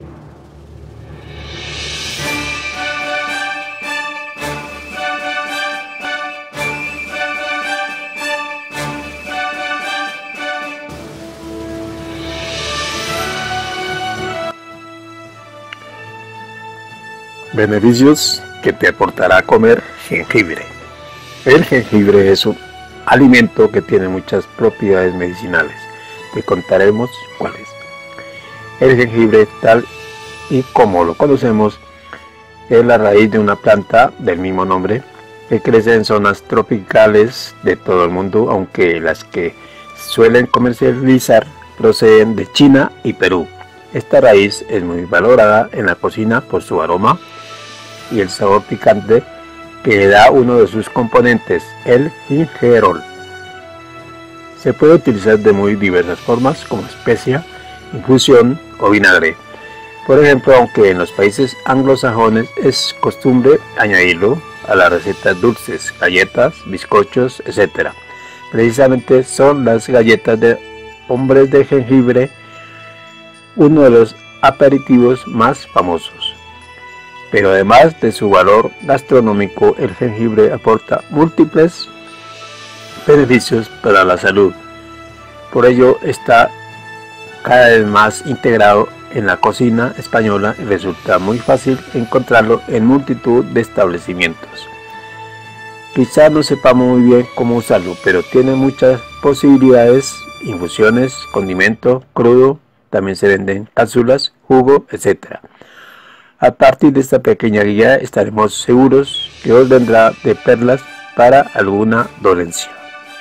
Beneficios que te aportará comer jengibre. El jengibre es un alimento que tiene muchas propiedades medicinales. Te contaremos cuáles. El jengibre, tal y como lo conocemos, es la raíz de una planta del mismo nombre que crece en zonas tropicales de todo el mundo, aunque las que suelen comercializar proceden de China y Perú. Esta raíz es muy valorada en la cocina por su aroma y el sabor picante que le da uno de sus componentes, el gingerol. Se puede utilizar de muy diversas formas, como especia, infusión o vinagre. Por ejemplo, aunque en los países anglosajones es costumbre añadirlo a las recetas dulces, galletas, bizcochos, etc. Precisamente son las galletas de hombres de jengibre uno de los aperitivos más famosos. Pero además de su valor gastronómico, el jengibre aporta múltiples beneficios para la salud. Por ello está cada vez más integrado en la cocina española y resulta muy fácil encontrarlo en multitud de establecimientos. Quizá no sepamos muy bien cómo usarlo, pero tiene muchas posibilidades: infusiones, condimento, crudo, también se venden cápsulas, jugo, etc. A partir de esta pequeña guía estaremos seguros que os vendrá de perlas para alguna dolencia.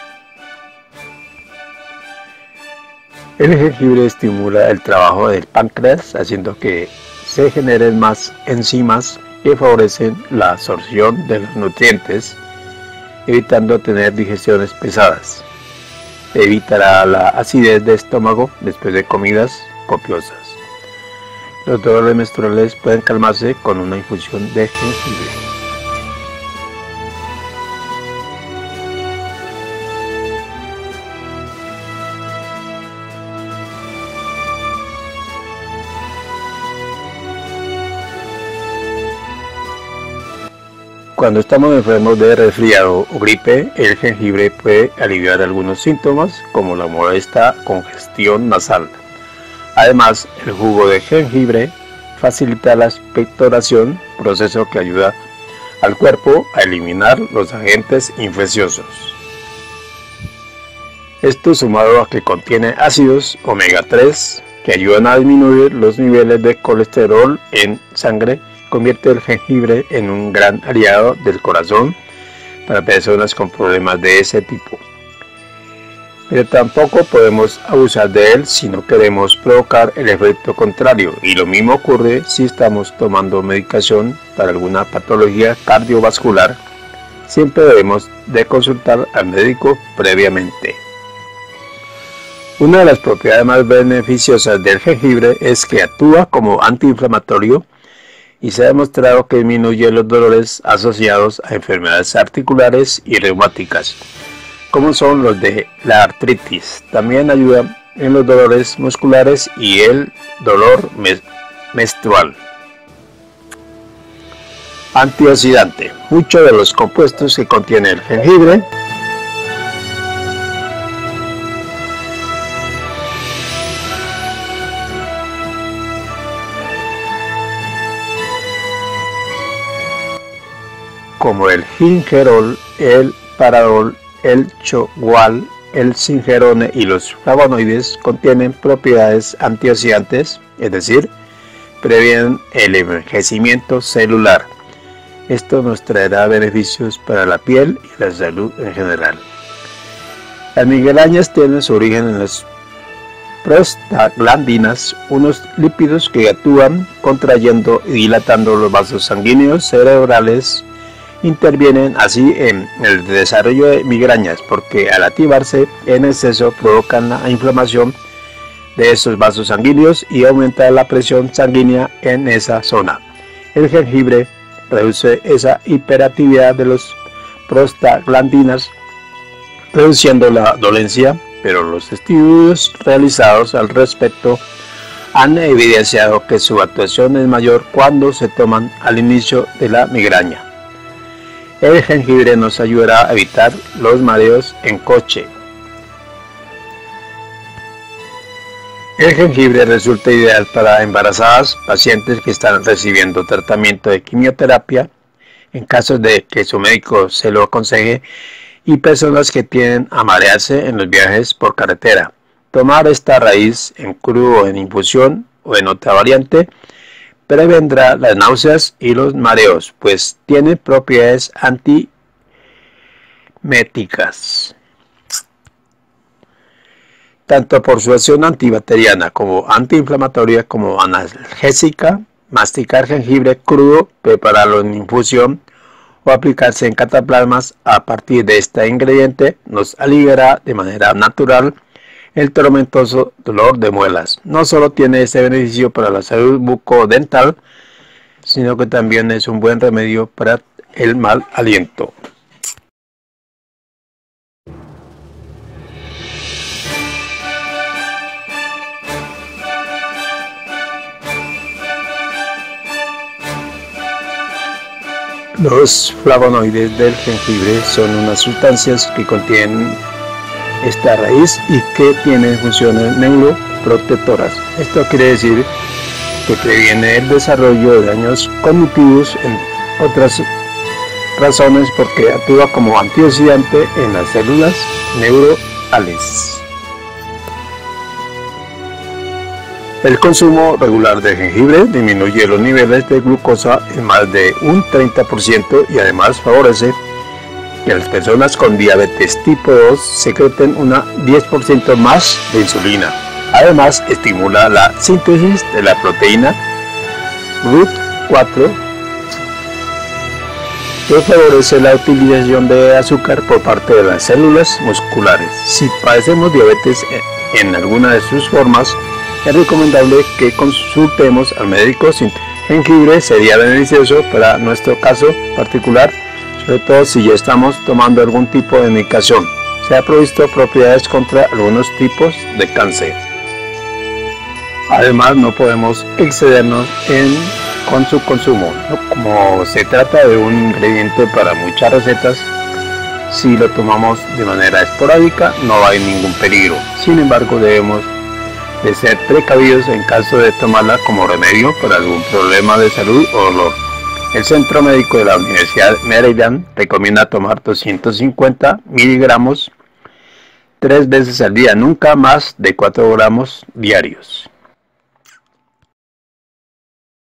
El jengibre estimula el trabajo del páncreas, haciendo que se generen más enzimas que favorecen la absorción de los nutrientes, evitando tener digestiones pesadas. Evitará la acidez de estómago después de comidas copiosas. Los dolores menstruales pueden calmarse con una infusión de jengibre. Cuando estamos enfermos de resfriado o gripe, el jengibre puede aliviar algunos síntomas como la molesta congestión nasal. Además, el jugo de jengibre facilita la expectoración, proceso que ayuda al cuerpo a eliminar los agentes infecciosos. Esto, sumado a que contiene ácidos omega 3 que ayudan a disminuir los niveles de colesterol en sangre, convierte el jengibre en un gran aliado del corazón para personas con problemas de ese tipo. Pero tampoco podemos abusar de él si no queremos provocar el efecto contrario, y lo mismo ocurre si estamos tomando medicación para alguna patología cardiovascular. Siempre debemos de consultar al médico previamente. Una de las propiedades más beneficiosas del jengibre es que actúa como antiinflamatorio y se ha demostrado que disminuye los dolores asociados a enfermedades articulares y reumáticas, como son los de la artritis. También ayuda en los dolores musculares y el dolor menstrual. Antioxidante. Muchos de los compuestos que contiene el jengibre como el gingerol, el paradol, el chogual, el zingerone y los flavonoides contienen propiedades antioxidantes, es decir, previenen el envejecimiento celular. Esto nos traerá beneficios para la piel y la salud en general. Las migrañas tienen su origen en las prostaglandinas, unos lípidos que actúan contrayendo y dilatando los vasos sanguíneos cerebrales. Intervienen así en el desarrollo de migrañas porque al activarse en exceso provocan la inflamación de esos vasos sanguíneos y aumenta la presión sanguínea en esa zona. El jengibre reduce esa hiperactividad de los prostaglandinas, reduciendo la dolencia, pero los estudios realizados al respecto han evidenciado que su actuación es mayor cuando se toman al inicio de la migraña. El jengibre nos ayudará a evitar los mareos en coche. El jengibre resulta ideal para embarazadas, pacientes que están recibiendo tratamiento de quimioterapia, en caso de que su médico se lo aconseje, y personas que tienden a marearse en los viajes por carretera. Tomar esta raíz en crudo, en infusión o en otra variante prevendrá las náuseas y los mareos, pues tiene propiedades antiméticas. Tanto por su acción antibacteriana como antiinflamatoria como analgésica, masticar jengibre crudo, prepararlo en infusión o aplicarse en cataplasmas a partir de este ingrediente nos aliviará de manera natural el tormentoso dolor de muelas. No solo tiene este beneficio para la salud bucodental, sino que también es un buen remedio para el mal aliento. Los flavonoides del jengibre son unas sustancias que contienen esta raíz y que tienen funciones neuroprotectoras. Esto quiere decir que previene el desarrollo de daños cognitivos, en otras razones porque actúa como antioxidante en las células neurales. El consumo regular de jengibre disminuye los niveles de glucosa en más de un 30% y además favorece que las personas con diabetes tipo 2 secreten una 10% más de insulina. Además, estimula la síntesis de la proteína RUT4, que favorece la utilización de azúcar por parte de las células musculares. Si padecemos diabetes en alguna de sus formas, es recomendable que consultemos al médico. Jengibre sería beneficioso para nuestro caso particular, sobre todo si ya estamos tomando algún tipo de medicación. Se ha provisto propiedades contra algunos tipos de cáncer. Además, no podemos excedernos con su consumo. Como se trata de un ingrediente para muchas recetas, si lo tomamos de manera esporádica no hay ningún peligro. Sin embargo, debemos de ser precavidos en caso de tomarla como remedio para algún problema de salud o dolor. El Centro Médico de la Universidad Maryland recomienda tomar 250 miligramos 3 veces al día, nunca más de 4 gramos diarios.